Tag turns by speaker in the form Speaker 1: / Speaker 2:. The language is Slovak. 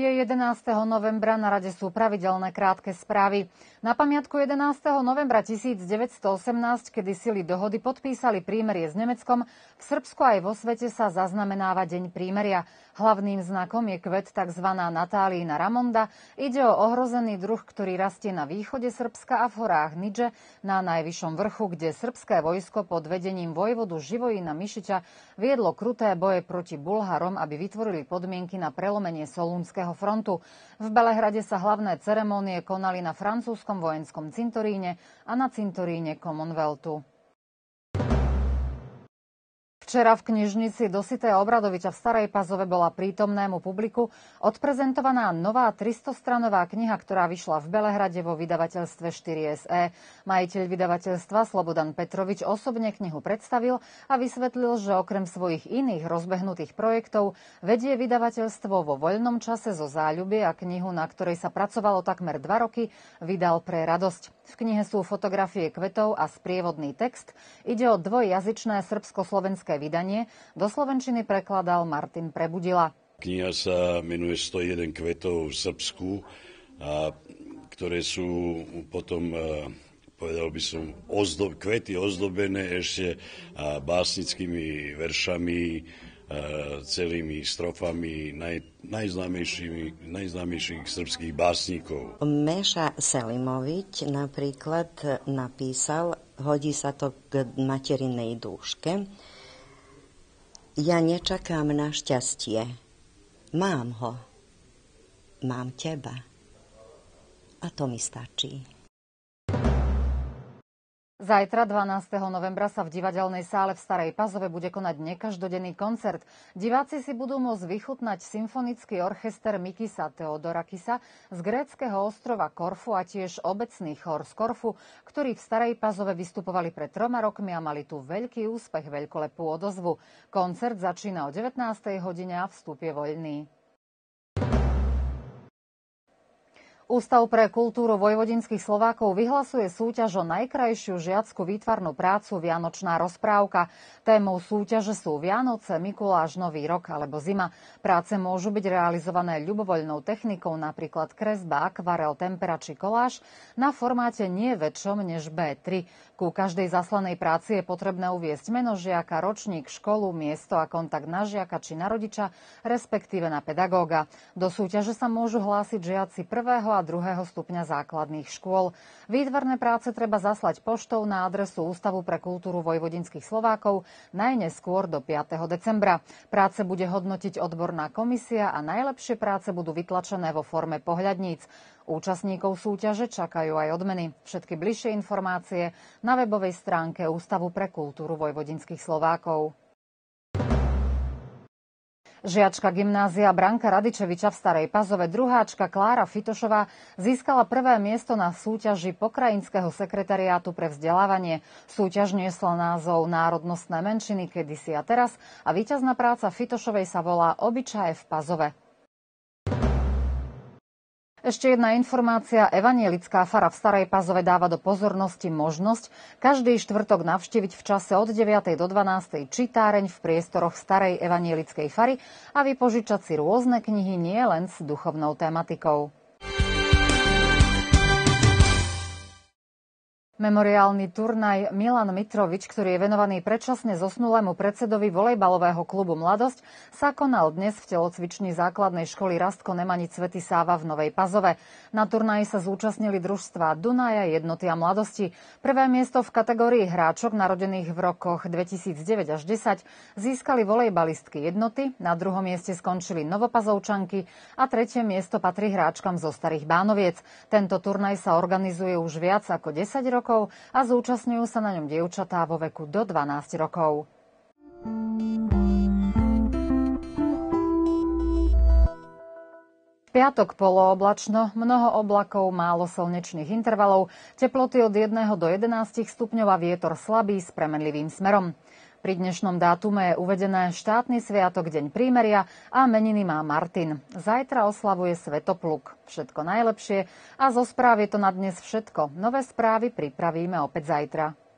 Speaker 1: Je 11. novembra, na rade sú pravidelné krátke správy. Na pamiatku 11. novembra 1918, kedy sily dohody podpísali prímerie s Nemeckom, v Srbsku aj vo svete sa zaznamenáva Deň prímeria. Hlavným znakom je kvet tzv. Natálína ramonda. Ide o ohrozený druh, ktorý rastie na východe Srbska a v horách Nidže na najvyššom vrchu, kde srbské vojsko pod vedením vojvodu Živojina Mišića viedlo kruté boje proti Bulharom, aby vytvorili podmienky na prelomenie Solúnskeho frontu. V Belehrade sa hlavné ceremónie konali na francúzskom vojenskom cintoríne a na cintoríne Commonwealthu. Včera v knižnici Dositeja Obradoviča v Starej Pazove bola prítomnému publiku odprezentovaná nová 300-stranová kniha, ktorá vyšla v Belehrade vo vydavateľstve 4SE. Majiteľ vydavateľstva Slobodan Petrovič osobne knihu predstavil a vysvetlil, že okrem svojich iných rozbehnutých projektov vedie vydavateľstvo vo voľnom čase zo záľuby a knihu, na ktorej sa pracovalo takmer 2 roky, vydal pre radosť. V knihe sú fotografie kvetov a sprievodný text. Ide o dvojjazyčné srbsko-slovenské vydanie. Do slovenčiny prekladal Martin Prebudila.
Speaker 2: Kniha sa menuje 101 kvetov v Srbsku, ktoré sú potom, povedal by som, kvety ozdobené ešte básnickými veršami, celými strofami najznámejších srbských básnikov.
Speaker 3: Meša Selimović napríklad napísal, hodí sa to k materinej dúške: ja nečakám na šťastie, mám ho, mám teba a to mi stačí.
Speaker 1: Zajtra, 12. novembra, sa v divadelnej sále v Starej Pazove bude konať nekaždodenný koncert. Diváci si budú môcť vychutnať symfonický orchester Mikisa Theodorakisa z gréckeho ostrova Korfu a tiež obecný chór z Korfu, ktorí v Starej Pazove vystupovali pred 3 rokmi a mali tu veľký úspech, veľkolepú odozvu. Koncert začína o 19. hodine a vstup je voľný. Ústav pre kultúru vojvodinských Slovákov vyhlasuje súťaž o najkrajšiu žiackú výtvarnú prácu Vianočná rozprávka. Témou súťaže sú Vianoce, Mikuláš, Nový rok alebo zima. Práce môžu byť realizované ľubovoľnou technikou, napríklad kresba, akvarel, tempera či koláž, na formáte nie väčšom než B3. Ku každej zaslanej práci je potrebné uviesť meno žiaka, ročník, školu, miesto a kontakt na žiaka či na rodiča, respektíve na pedagóga. Do súťaže sa môžu hlásiť žiaci 1. a 2. stupňa základných škôl. Výtvarné práce treba zaslať poštou na adresu Ústavu pre kultúru vojvodinských Slovákov najneskôr do 5. decembra. Práce bude hodnotiť odborná komisia a najlepšie práce budú vytlačené vo forme pohľadníc. Účastníkov súťaže čakajú aj odmeny. Všetky bližšie informácie na webovej stránke Ústavu pre kultúru vojvodinských Slovákov. Žiačka gymnázia Branka Radičeviča v Starej Pazove, druháčka Klára Fitošová, získala 1. miesto na súťaži Pokrajinského sekretariátu pre vzdelávanie. Súťaž niesla názov Národnostné menšiny kedysi a teraz a víťazná práca Fitošovej sa volá Obyčaje v Pazove. Ešte jedna informácia. Evanjelická fara v Starej Pazove dáva do pozornosti možnosť každý štvrtok navštíviť v čase od 9. do 12. čitáreň v priestoroch Starej evanjelickej fary a vypožičať si rôzne knihy nie len s duchovnou tematikou. Memoriálny turnaj Milan Mitrovič, ktorý je venovaný predčasne zosnulému predsedovi volejbalového klubu Mladosť, sa konal dnes v telocvični základnej školy Rastko Nemanic Svätý Sáva v Novej Pazove. Na turnaji sa zúčastnili družstvá Dunaja, Jednoty a Mladosti. Prvé miesto v kategórii hráčok narodených v rokoch 2009 až 10 získali volejbalistky Jednoty, na druhom mieste skončili Novopazovčanky a tretie miesto patrí hráčkam zo Starých Bánoviec. Tento turnaj sa organizuje už viac ako 10 rokov a zúčastňujú sa na ňom dievčatá vo veku do 12 rokov. V piatok polooblačno, mnoho oblakov, málo slnečných intervalov, teploty od 1 do 11 stupňov a vietor slabý s premenlivým smerom. Pri dnešnom dátume je uvedené štátny sviatok Deň prímeria a meniny má Martin. Zajtra oslavuje Svetopluk. Všetko najlepšie a zo správ je to na dnes všetko. Nové správy pripravíme opäť zajtra.